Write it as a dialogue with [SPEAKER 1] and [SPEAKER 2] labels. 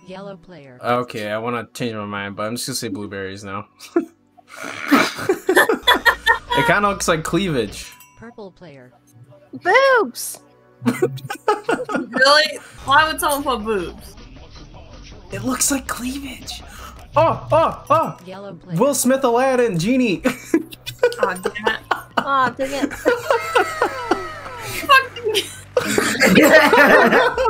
[SPEAKER 1] Yellow player.
[SPEAKER 2] Okay, I want to change my mind, but I'm just gonna say blueberries now. It kind of looks like cleavage.
[SPEAKER 1] Purple player.
[SPEAKER 3] Boobs!
[SPEAKER 4] Really? Why would someone put boobs?
[SPEAKER 2] It looks like cleavage. Oh!
[SPEAKER 1] Yellow player.
[SPEAKER 2] Will Smith, Aladdin, Genie.
[SPEAKER 4] Oh, damn it.
[SPEAKER 3] Aw, dang it.
[SPEAKER 4] Fucking.